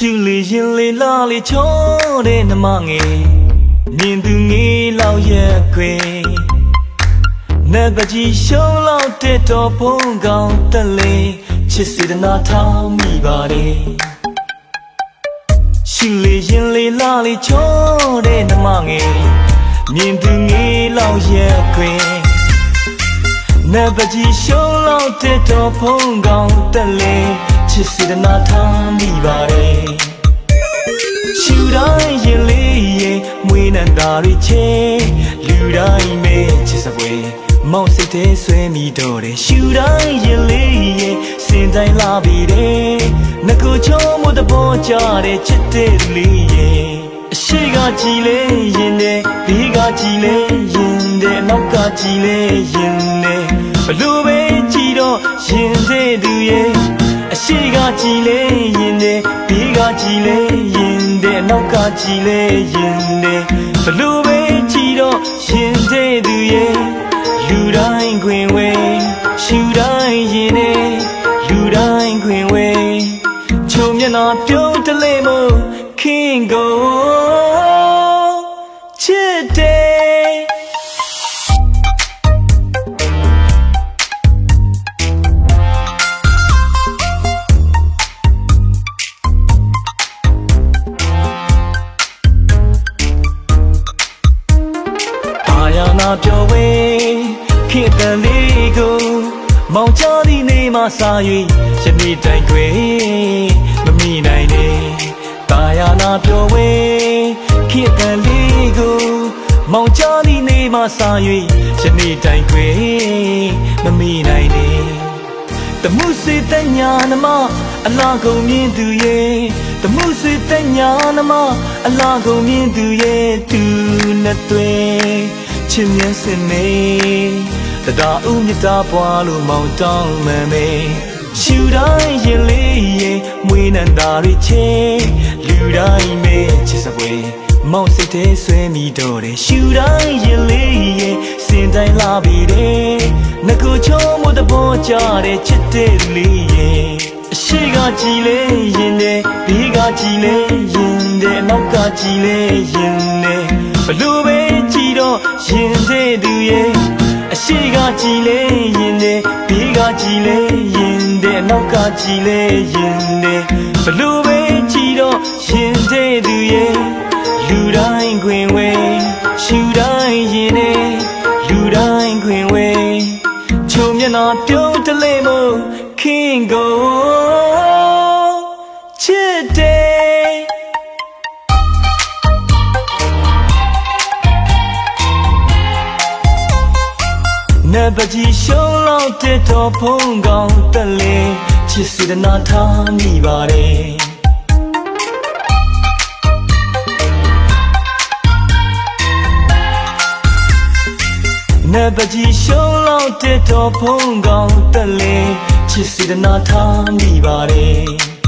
ရှူလေရင်လေလာလေချောတဲ့နမငယ်မြင်သူငယ်လောက်ရက်ခွေနတ်ပကြီးရှုံးလောက်တဲ့တော်ဖုံးကောင်းတက်လေချစ်စေတနာထောင်းမိပါတယ်ရှူလေရင်လေလာလေချောတဲ့နမငယ်မြင်သူငယ်လောက်ရက်ခွေနတ်ပကြီးရှုံးလောက်တဲ့တော်ဖုံးကောင်းတက်လေချစ်စေတနာထောင်းမိပါတယ်ရှူတိုင်းရင်လေးရဲ့မွေးနံတာရီချေလူတိုင်းမဲချစ်စပွဲမောင်စိတ်ထဲဆွဲမိတော့တယ်ရှူတိုင်းရင်လေးရဲ့စင်တိုင်းလာပြီးတယ်ငကိုချုံမတဲ့ပေါ်ကြတဲ့ချစ်တဲ့လေးရဲ့အရှိကကြည်လေရင်တဲ့ဘေးကကြည်လေရင်တဲ့နောက်ကကြည်လေရင်တဲ့ဘလို့ပဲကြည်တော့ရင်တဲ့သူရဲ့အရှိကကြည်လေရင်တဲ့ဘေးကကြည်လေရင်တဲ့နောက်ကကြည်လေရင်တဲ့ဘလို့ပဲကြည်တော့ရင်တဲ့သူရဲ့လူတိုင်းခွင်ဝဲရှူတိုင်းရင်နဲ့လူတိုင်းခွင်ဝဲချုံမျက်နှာပြုံးတလေမို့ခင်ကိုချစ်တယ်ပြောဝေးခေတ္တလေးကိုမောင်ချသည့်နေ့မှစာ၍ယနေ့တိုင်ခွေမမိနိုင်နဲ့တာယာနာပြောဝေးခေတ္တလေးကိုမောင်ချသည့်နေ့မှစာ၍ယနေ့တိုင်ခွေမမိနိုင်နဲ့တမှုစေတညာနမအလားကုန်မြင်သူရဲ့တမှုစေတညာနမအလားကုန်မြင်သူရဲ့သူနဲ့တွေ့ချစ်မြတ်စင်နေတတားဦးမြတ်တာပွားလို့မောင်တောင်းမှန်မေရှူတိုင်းရင်လေးရဲ့မွေးနံတာရီချေလူတိုင်းမဲချစ်စပွဲမောင်စိတ်ထဲဆွဲမိတော့တယ်ရှူတိုင်းရင်လေးရဲ့စင်တိုင်းလာပြီးတယ်ငကိုချုံမတဲ့ပေါ်ကြတဲ့ချစ်တဲ့လေးရဲ့အရှိကကြည်လေရင်တဲ့ဘေးကကြည်လေရင်တဲ့နောက်ကကြည်လေရင်တဲ့ဘလို့ပဲကြည်တော့ရင်တဲ့သူရဲ့အရှိကကြည်လေရင်တဲ့ဘေးကကြည်လေရင်တဲ့နောက်ကကြည်လေရင်တဲ့ဘလို့ပဲကြည်တော့ရင်တဲ့သူရဲ့လူတိုင်းခွင်ဝဲရှူတိုင်းရင်နဲ့လူတိုင်းခွင်ဝဲချုံမျက်နှာပြုံးတလေမို့ခင်ကိုချစ်တယ်နတ်ပကြီးရှုံးလောက်တဲ့တော်ဖုံးကောင်းတက်လေချစ်စေတနာထားမိပါတယ်နတ်ပကြီးရှုံးလောက်တဲ့တော်ဖုံးကောင်းတက်လေချစ်စေတနာထားမိပါတယ်